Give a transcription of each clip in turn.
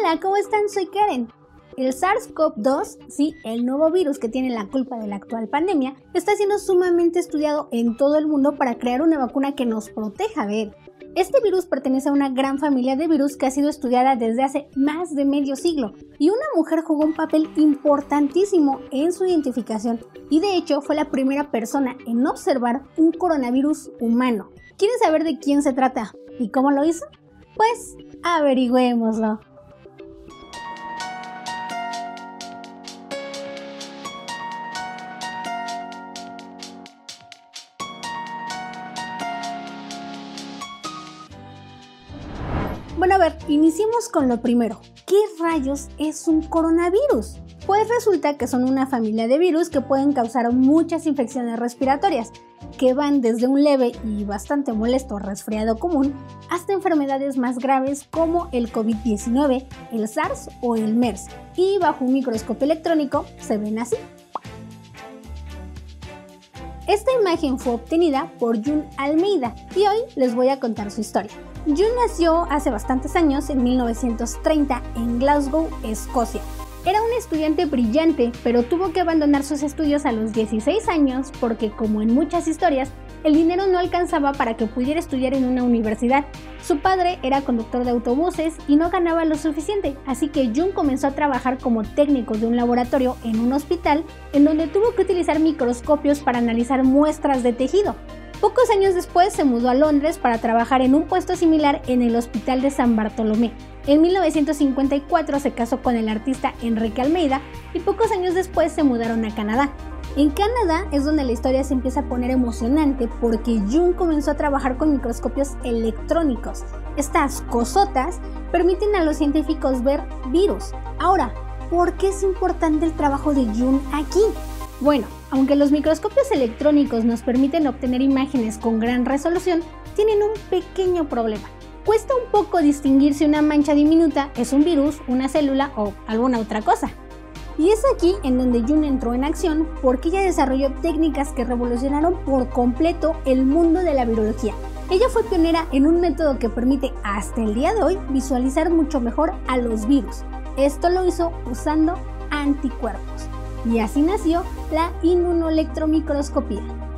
Hola, ¿cómo están? Soy Karen. El SARS-CoV-2, sí, el nuevo virus que tiene la culpa de la actual pandemia, está siendo sumamente estudiado en todo el mundo para crear una vacuna que nos proteja de él. Este virus pertenece a una gran familia de virus que ha sido estudiada desde hace más de medio siglo, y una mujer jugó un papel importantísimo en su identificación, y de hecho fue la primera persona en observar un coronavirus humano. ¿Quieren saber de quién se trata y cómo lo hizo? Pues averigüémoslo. Bueno, a ver, iniciemos con lo primero. ¿Qué rayos es un coronavirus? Pues resulta que son una familia de virus que pueden causar muchas infecciones respiratorias, que van desde un leve y bastante molesto resfriado común hasta enfermedades más graves como el COVID-19, el SARS o el MERS, y bajo un microscopio electrónico se ven así. Esta imagen fue obtenida por June Almeida y hoy les voy a contar su historia. June nació hace bastantes años, en 1930, en Glasgow, Escocia. Era un estudiante brillante, pero tuvo que abandonar sus estudios a los 16 años porque, como en muchas historias, el dinero no alcanzaba para que pudiera estudiar en una universidad. Su padre era conductor de autobuses y no ganaba lo suficiente, así que June comenzó a trabajar como técnico de un laboratorio en un hospital, en donde tuvo que utilizar microscopios para analizar muestras de tejido. Pocos años después se mudó a Londres para trabajar en un puesto similar en el Hospital de San Bartolomé. En 1954 se casó con el artista Enrique Almeida y pocos años después se mudaron a Canadá. En Canadá es donde la historia se empieza a poner emocionante porque June comenzó a trabajar con microscopios electrónicos. Estas cosotas permiten a los científicos ver virus. Ahora, ¿por qué es importante el trabajo de June aquí? Bueno, aunque los microscopios electrónicos nos permiten obtener imágenes con gran resolución, tienen un pequeño problema. Cuesta un poco distinguir si una mancha diminuta es un virus, una célula o alguna otra cosa. Y es aquí en donde June entró en acción porque ella desarrolló técnicas que revolucionaron por completo el mundo de la virología. Ella fue pionera en un método que permite hasta el día de hoy visualizar mucho mejor a los virus. Esto lo hizo usando anticuerpos. Y así nació la inmunoelectromicroscopía.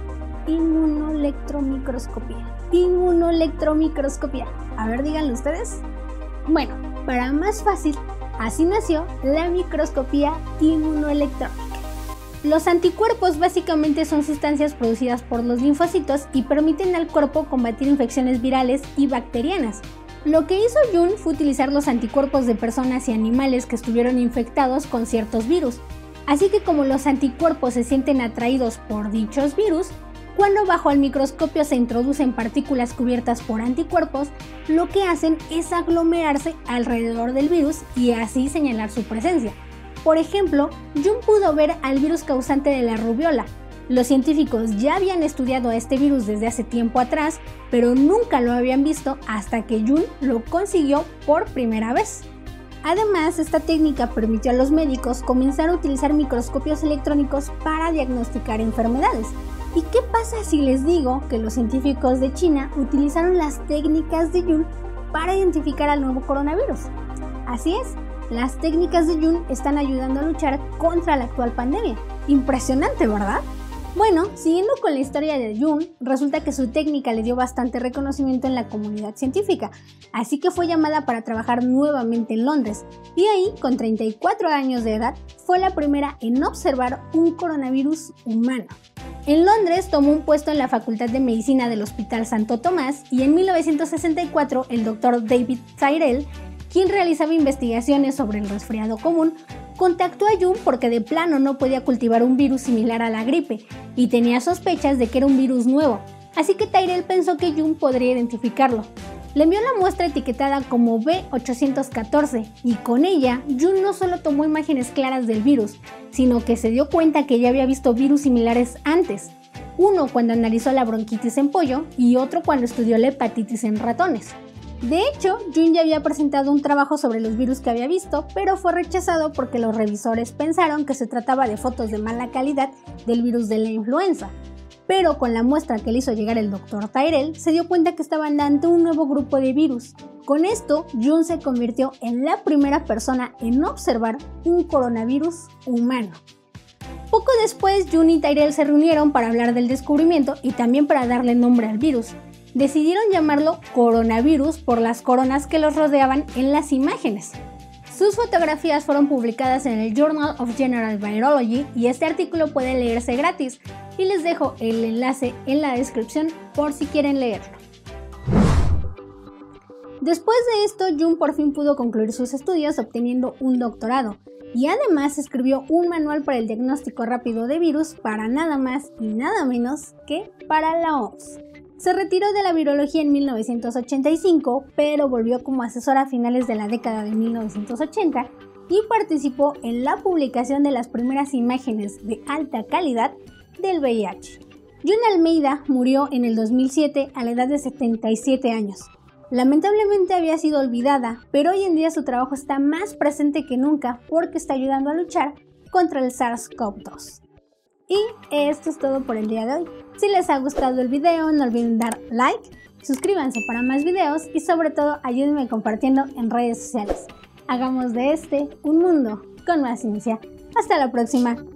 Inmunoelectromicroscopía. A ver, díganlo ustedes. Bueno, para más fácil, así nació la microscopía inmunoelectrónica. Los anticuerpos básicamente son sustancias producidas por los linfocitos y permiten al cuerpo combatir infecciones virales y bacterianas. Lo que hizo June fue utilizar los anticuerpos de personas y animales que estuvieron infectados con ciertos virus. Así que como los anticuerpos se sienten atraídos por dichos virus, cuando bajo el microscopio se introducen partículas cubiertas por anticuerpos, lo que hacen es aglomerarse alrededor del virus y así señalar su presencia. Por ejemplo, June pudo ver al virus causante de la rubiola. Los científicos ya habían estudiado a este virus desde hace tiempo atrás, pero nunca lo habían visto hasta que June lo consiguió por primera vez. Además, esta técnica permitió a los médicos comenzar a utilizar microscopios electrónicos para diagnosticar enfermedades. ¿Y qué pasa si les digo que los científicos de China utilizaron las técnicas de June para identificar al nuevo coronavirus? Así es, las técnicas de June están ayudando a luchar contra la actual pandemia. Impresionante, ¿verdad? Bueno, siguiendo con la historia de June, resulta que su técnica le dio bastante reconocimiento en la comunidad científica, así que fue llamada para trabajar nuevamente en Londres, y ahí, con 34 años de edad, fue la primera en observar un coronavirus humano. En Londres tomó un puesto en la Facultad de Medicina del Hospital Santo Tomás y en 1964 el Dr. David Tyrrell, quien realizaba investigaciones sobre el resfriado común, contactó a June porque de plano no podía cultivar un virus similar a la gripe y tenía sospechas de que era un virus nuevo, así que Tyrrell pensó que June podría identificarlo. Le envió la muestra etiquetada como B814 y con ella June no solo tomó imágenes claras del virus, sino que se dio cuenta que ya había visto virus similares antes, uno cuando analizó la bronquitis en pollo y otro cuando estudió la hepatitis en ratones. De hecho, June ya había presentado un trabajo sobre los virus que había visto, pero fue rechazado porque los revisores pensaron que se trataba de fotos de mala calidad del virus de la influenza. pero con la muestra que le hizo llegar el Dr. Tyrell, se dio cuenta que estaban ante un nuevo grupo de virus. Con esto, June se convirtió en la primera persona en observar un coronavirus humano. Poco después, June y Tyrell se reunieron para hablar del descubrimiento y también para darle nombre al virus. Decidieron llamarlo coronavirus por las coronas que los rodeaban en las imágenes. Sus fotografías fueron publicadas en el Journal of General Virology y este artículo puede leerse gratis, y les dejo el enlace en la descripción por si quieren leerlo. Después de esto, June por fin pudo concluir sus estudios obteniendo un doctorado, y además escribió un manual para el diagnóstico rápido de virus para nada más y nada menos que para la OMS. Se retiró de la virología en 1985, pero volvió como asesor a finales de la década de 1980 y participó en la publicación de las primeras imágenes de alta calidad del VIH. June Almeida murió en el 2007 a la edad de 77 años. Lamentablemente había sido olvidada, pero hoy en día su trabajo está más presente que nunca porque está ayudando a luchar contra el SARS-CoV-2. Y esto es todo por el día de hoy. Si les ha gustado el video, no olviden dar like, suscríbanse para más videos y sobre todo ayúdenme compartiendo en redes sociales. Hagamos de este un mundo con más ciencia. Hasta la próxima.